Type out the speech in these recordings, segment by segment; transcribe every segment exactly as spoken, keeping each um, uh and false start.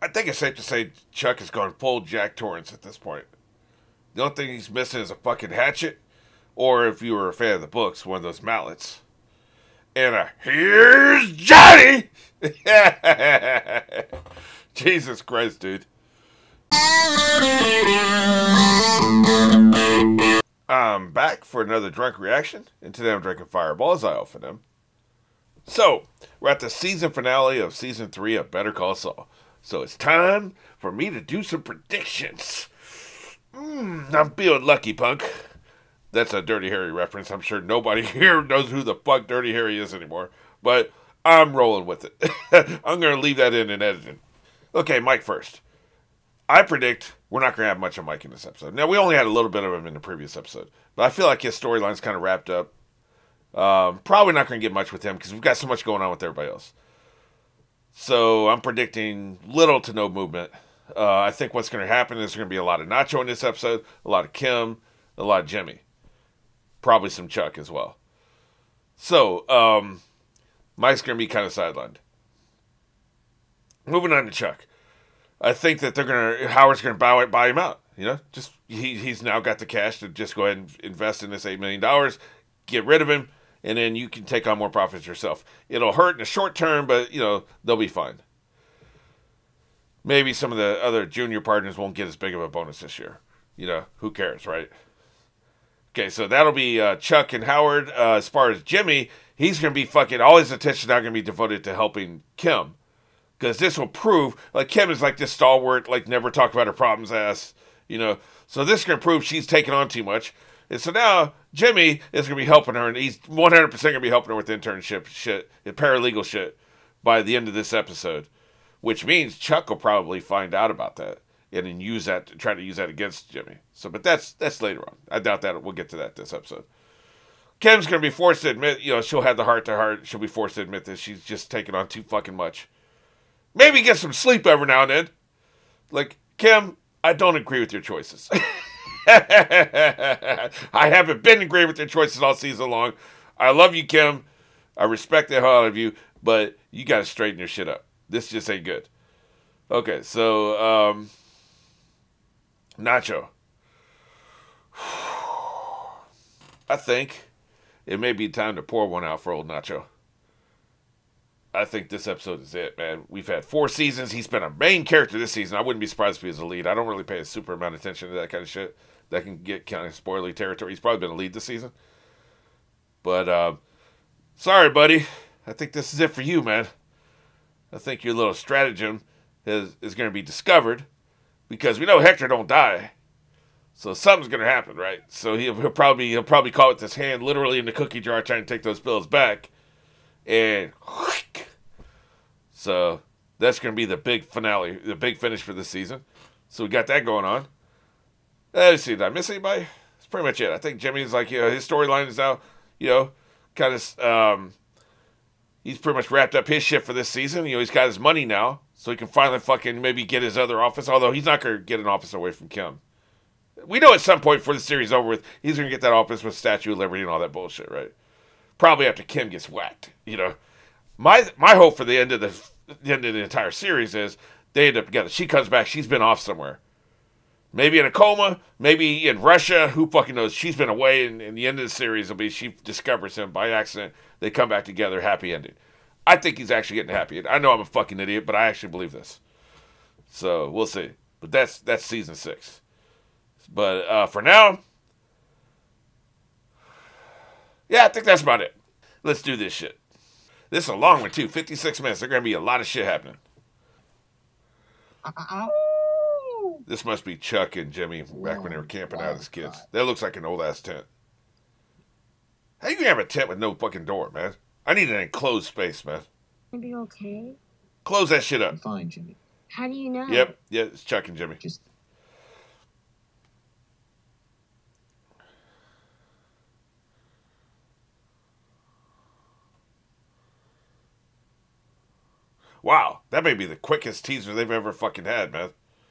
I think it's safe to say Chuck has gone full Jack Torrance at this point. The only thing he's missing is a fucking hatchet, or if you were a fan of the books, one of those mallets. And a here's Johnny! Jesus Christ, dude. I'm back for another drunk reaction, and today I'm drinking Fireball as I often am. So, we're at the season finale of season three of Better Call Saul. So it's time for me to do some predictions. Mm, I'm feeling lucky, punk. That's a Dirty Harry reference. I'm sure nobody here knows who the fuck Dirty Harry is anymore. But I'm rolling with it. I'm going to leave that in and editing. Okay, Mike first. I predict we're not going to have much of Mike in this episode. Now, we only had a little bit of him in the previous episode. But I feel like his storyline's kind of wrapped up. Um, probably not going to get much with him because we've got so much going on with everybody else. So I'm predicting little to no movement. Uh, I think what's going to happen is there's going to be a lot of Nacho in this episode, a lot of Kim, a lot of Jimmy. Probably some Chuck as well. So, um, Mike's going to be kind of sidelined. Moving on to Chuck. I think that they're going to, Howard's going to buy, buy him out. You know, just, he, he's now got the cash to just go ahead and invest in this eight million dollars, get rid of him, and then you can take on more profits yourself. It'll hurt in the short term, but, you know, they'll be fine. Maybe some of the other junior partners won't get as big of a bonus this year. You know, who cares, right? Okay, so that'll be uh, Chuck and Howard. Uh, as far as Jimmy, he's going to be fucking, all his attention now going to be devoted to helping Kim. Because this will prove, like, Kim is like this stalwart, like, never talk about her problems ass, you know. So this is going to prove she's taking on too much. And so now, Jimmy is going to be helping her, and he's one hundred percent going to be helping her with internship shit, and paralegal shit, by the end of this episode. Which means Chuck will probably find out about that, and then use that, to try to use that against Jimmy. So, but that's that's later on. I doubt that we'll get to that this episode. Kim's going to be forced to admit, you know, she'll have the heart-to-heart, she'll be forced to admit that she's just taking on too fucking much. Maybe get some sleep every now and then. Like, Kim, I don't agree with your choices. I haven't been agreeing with your choices all season long. I love you, Kim. I respect the hell out of you, but you got to straighten your shit up. This just ain't good. Okay, so, um, Nacho. I think it may be time to pour one out for old Nacho. I think this episode is it, man. We've had four seasons. He's been a main character this season. I wouldn't be surprised if he was a lead. I don't really pay a super amount of attention to that kind of shit. That can get kind of spoilery territory. He's probably been a lead this season. But, um, sorry, buddy. I think this is it for you, man. I think your little stratagem is, is going to be discovered because we know Hector don't die. So something's going to happen, right? So he'll, he'll probably he'll probably call it this hand literally in the cookie jar trying to take those pills back. And so that's going to be the big finale, the big finish for this season. So we got that going on. Let's see, did I miss anybody? That's pretty much it. I think Jimmy's like, you know, his storyline is now, you know, kind of, um, he's pretty much wrapped up his shit for this season. You know, he's got his money now, so he can finally fucking maybe get his other office, although he's not going to get an office away from Kim. We know at some point before the series is over with, he's going to get that office with Statue of Liberty and all that bullshit, right? Probably after Kim gets whacked, you know. My my hope for the end of the, the end of the entire series is they end up together. She comes back, she's been off somewhere. Maybe in a coma, maybe in Russia, who fucking knows? She's been away, and, and the end of the series will be she discovers him by accident. They come back together, happy ending. I think he's actually getting happy. I know I'm a fucking idiot, but I actually believe this. So, we'll see. But that's that's season six. But uh, for now, yeah, I think that's about it. Let's do this shit. This is a long one, too. fifty-six minutes. There's going to be a lot of shit happening. This must be Chuck and Jimmy back when they were camping out as kids. That looks like an old-ass tent. How you going to have a tent with no fucking door, man? I need an enclosed space, man. Are you okay? Close that shit up. I'm fine, Jimmy. How do you know? Yep, yeah, it's Chuck and Jimmy. Just Wow, that may be the quickest teaser they've ever fucking had, man.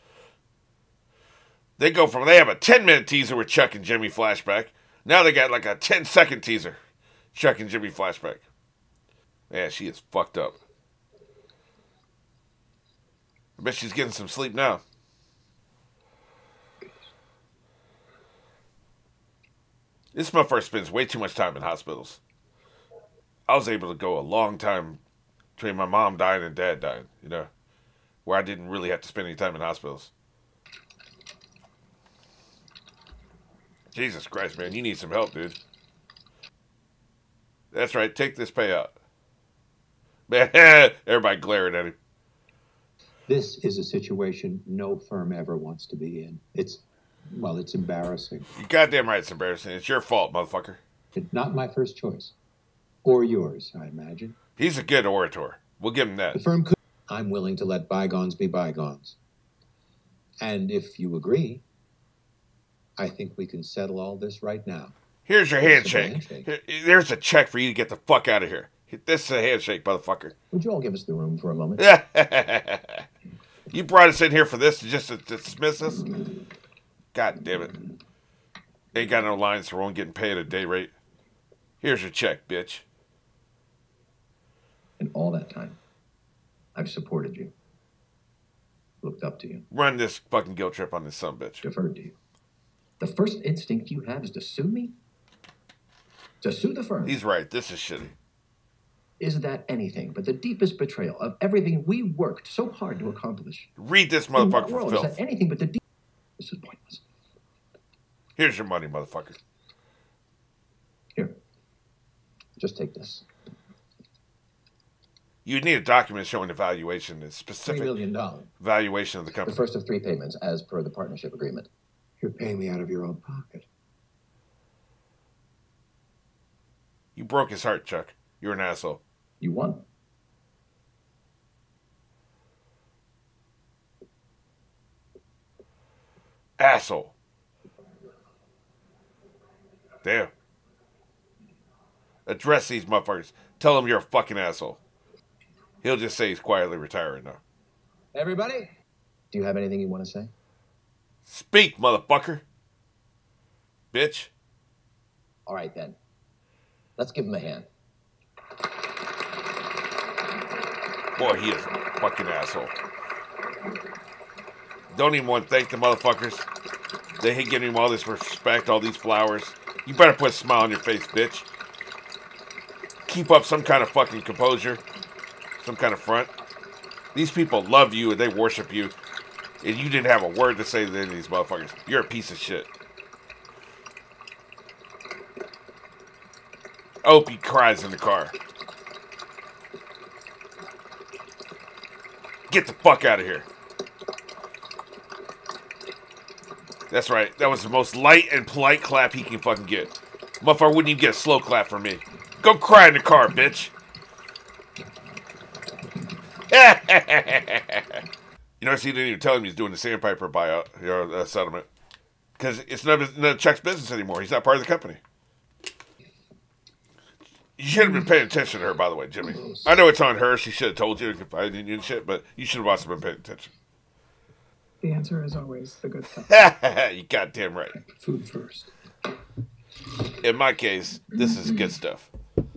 They go from, they have a ten minute teaser with Chuck and Jimmy flashback. Now they got like a ten second teaser. Chuck and Jimmy flashback. Man, she is fucked up. I bet she's getting some sleep now. This motherfucker spends way too much time in hospitals. I was able to go a long time between my mom dying and dad dying, you know, where I didn't really have to spend any time in hospitals. Jesus Christ, man, you need some help, dude. That's right, take this payout. Man, everybody glaring at him. This is a situation no firm ever wants to be in. It's, well, it's embarrassing. You goddamn right it's embarrassing. It's your fault, motherfucker. It's not my first choice. Or yours, I imagine. He's a good orator. We'll give him that. The firm could... I'm willing to let bygones be bygones. And if you agree, I think we can settle all this right now. Here's your handshake. handshake. Here, there's a check for you to get the fuck out of here. This is a handshake, motherfucker. Would you all give us the room for a moment? You brought us in here for this to just to dismiss us? God damn it. Ain't got no lines, so we're only getting paid a day rate. Here's your check, bitch. And all that time, I've supported you. Looked up to you. Run this fucking guilt trip on this sumbitch. Deferred to you. The first instinct you have is to sue me? To sue the firm? He's right. This is shitty. Is that anything but the deepest betrayal of everything we worked so hard to accomplish? Read this motherfucker for filth. Is that anything but the deep... This is pointless. Here's your money, motherfucker. Here. Just take this. You need a document showing the valuation, the specific Three million dollars. valuation of the company. The first of three payments, as per the partnership agreement. You're paying me out of your own pocket. You broke his heart, Chuck. You're an asshole. You won. Asshole. Damn. Address these motherfuckers. Tell them you're a fucking asshole. He'll just say he's quietly retiring now. Everybody, do you have anything you want to say? Speak, motherfucker. Bitch. All right, then. Let's give him a hand. Boy, he is a fucking asshole. Don't even want to thank the motherfuckers. They hate giving him all this respect, all these flowers. You better put a smile on your face, bitch. Keep up some kind of fucking composure. Some kind of front. These people love you and they worship you. And you didn't have a word to say to any of these motherfuckers. You're a piece of shit. Opie cries in the car. Get the fuck out of here. That's right. That was the most light and polite clap he can fucking get. Motherfucker wouldn't even get a slow clap from me. Go cry in the car, bitch. You notice he didn't even tell him he's doing the Sandpiper buyout, you know, uh, settlement. Because it's none of, none of Chuck's business anymore. He's not part of the company. You should have been paying attention to her, by the way, Jimmy. I know it's on her. She should have told you if I didn't and shit, but you should have also been paying attention. The answer is always the good stuff. You goddamn right. Food first. In my case, this is good stuff.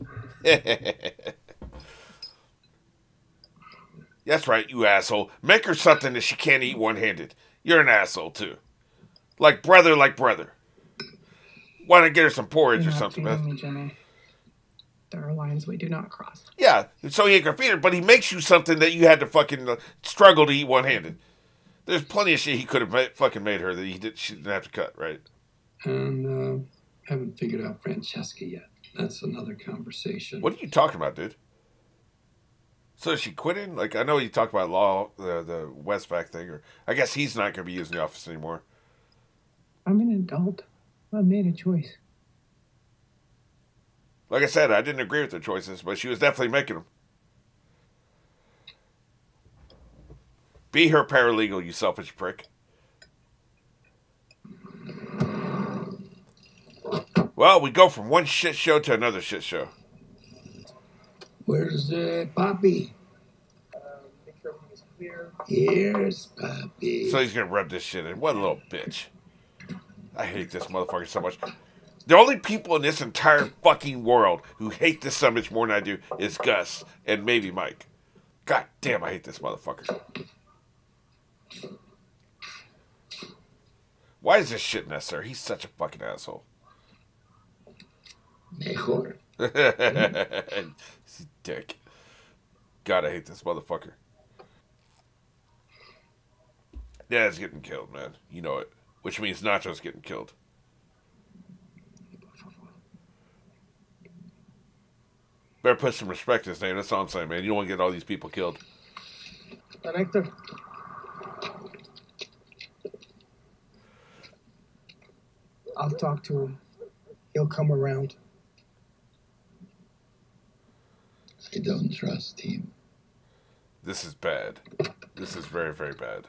That's right, you asshole. Make her something that she can't eat one-handed. You're an asshole, too. Like brother, like brother. Why not get her some porridge You're or not something, feeding man? me, Jimmy. There are lines we do not cross. Yeah, so he ain't gonna feed her, but he makes you something that you had to fucking uh, struggle to eat one-handed. There's plenty of shit he could have ma- fucking made her that he did, she didn't have to cut, right? And uh, haven't figured out Francesca yet. That's another conversation. What are you talking about, dude? So is she quitting? Like, I know you talked about law, the the Westback thing, or I guess he's not gonna be using the office anymore. I'm an adult. I made a choice. Like I said, I didn't agree with her choices, but she was definitely making them. Be her paralegal, you selfish prick. Well, we go from one shit show to another shit show. Where's uh, Poppy? Uh, make sure everything is clear. Here's Poppy. So he's gonna rub this shit in. What a little bitch. I hate this motherfucker so much. The only people in this entire fucking world who hate this so much more than I do is Gus and maybe Mike. God damn, I hate this motherfucker. Why is this shit necessary? He's such a fucking asshole. Mejor. He's a dick. God, I hate this motherfucker. Dad's getting killed, man. You know it. Which means Nacho's getting killed. Better put some respect in his name. That's all I'm saying, man. You don't want to get all these people killed. Director. I'll talk to him. He'll come around. I don't trust him. This is bad. This is very, very bad.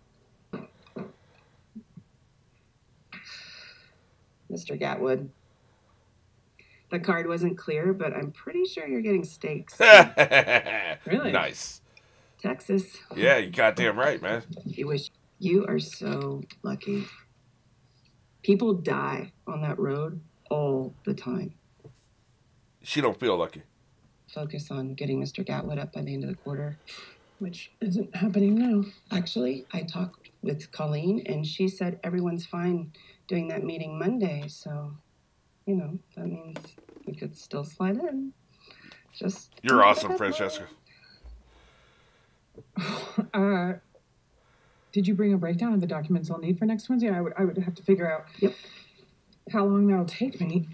Mister Gatwood. The card wasn't clear, but I'm pretty sure you're getting steaks. Really? Nice. Texas. Yeah, you goddamn right, man. You wish you are so lucky. People die on that road all the time. She don't feel lucky. Focus on getting Mister Gatwood up by the end of the quarter. Which isn't happening now. Actually, I talked with Colleen, and she said everyone's fine doing that meeting Monday, so, you know, that means we could still slide in. Just... You're awesome, Francesca. Uh, did you bring a breakdown of the documents I'll need for next Wednesday? I would, I would have to figure out Yep. how long that'll take me.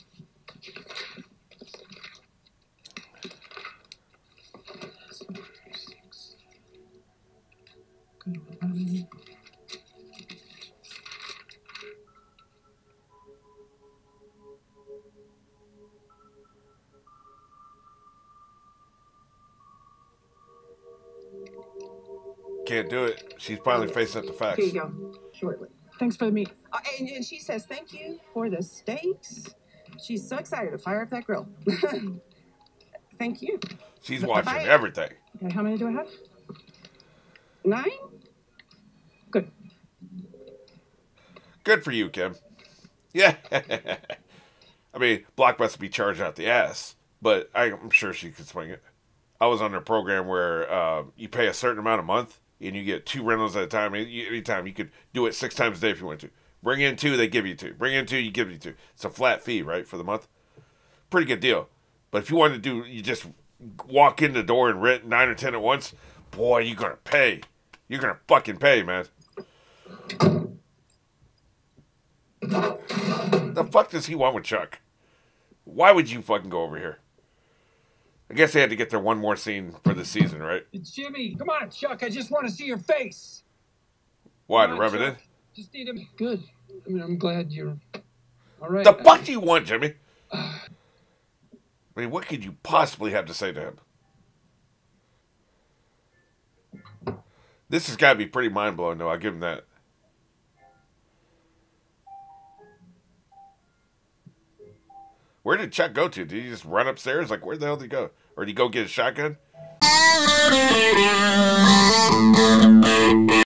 Can't do it. She's finally facing up the facts. Here you go. Shortly. Thanks for the meet. Uh, and, and she says thank you for the steaks. She's so excited to fire up that grill. Thank you. She's Bye-bye. watching everything. Okay, how many do I have? Nine? Good. Good for you, Kim. Yeah. I mean, Block must be charged out the ass, but I'm sure she could swing it. I was on a program where uh, you pay a certain amount a month, and you get two rentals at a time. Anytime you could do it six times a day if you want to. Bring in two, they give you two. Bring in two, you give you two. It's a flat fee, right, for the month. Pretty good deal. But if you want to do, you just walk in the door and rent nine or ten at once. Boy, you're gonna pay. You're gonna fucking pay, man. The fuck does he want with Chuck? Why would you fucking go over here? I guess they had to get their one more scene for the season, right? It's Jimmy. Come on, Chuck. I just want to see your face. Why, to Come on, rub it in? Chuck. Just need him. Good. I mean, I'm glad you're all right. The fuck do you want, Jimmy? I mean, what could you possibly have to say to him? This has got to be pretty mind-blowing, though. I'll give him that. Where did Chuck go to? Did he just run upstairs? Like, where the hell did he go? Or did he go get a shotgun?